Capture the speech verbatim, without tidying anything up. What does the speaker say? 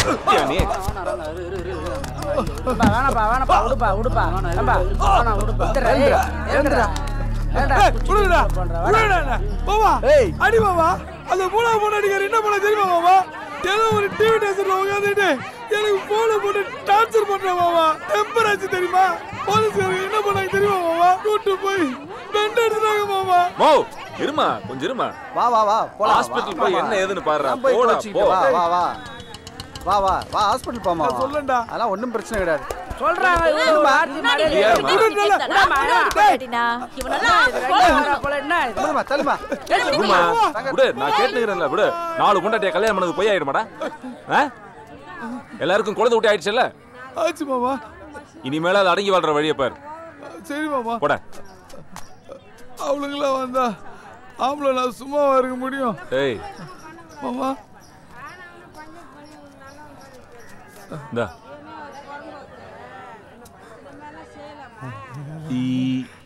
நீ வேணாப்பா வேணாப்பா உடுப்பா உடுப்பா ஏம்பா வேணா உடுப்பா எழுந்துடா எழுந்துடா அடி மாமா அந்த மூணா போன அடிக்காரு என்ன பண்ண தெரியுமா மாமா ஏதோ ஒரு டிவி ஸ்டேஷன்ல உட்காந்துட்டு எனக்கு போன போட்டு டார்ச்சர் பண்ற மாமா டெம்பர் ஆச்சு தெரியுமா போலீஸ்காரங்க என்ன பண்ணாங்க தெரியுமா மாமா கூட்டு போய் பெண்ட் எடுத்துட்டாங்க மாமா மோ இருமா கொஞ்சம் இருமா வா வா வா போலாம் ஹாஸ்பிடல் போய் என்ன ஏதுன்னு பாருடா போய் போடா போ வா வா வா வா வா வா ஹாஸ்பிடல் போமா சொல்லண்டா அதெல்லாம் ஒண்ணும் பிரச்சனை கிடையாது சொல்றாங்க இவரு ஆர்த்தி மாடே போல என்ன விடுமா தள்ளுமா விடுமா விடு நான் கேட்டுக்கிறேன்ல விடு நாலு பொண்டாட்டிய கல்யாணம் பண்ணது போய் ஆயிடுமாடா எல்லாருக்கும் குழந்தை விட்டு ஆயிடுச்சுல்ல ஆச்சு மாமா இனிமேல அது அடங்கி வாழ்ற வழியை பாரு சரி மாமா போட அவளுங்களா வந்தா ஆம்பளை நான் சும்மாவா இருக்க முடியும் ஏய் மாமா இந்தா ஈ